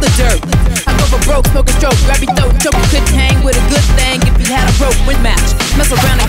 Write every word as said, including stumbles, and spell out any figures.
the dirt. I go for broke, smoke a stroke, grab your throat, choke. You couldn't hang with a good thing if you had a rope. Win match, mess around and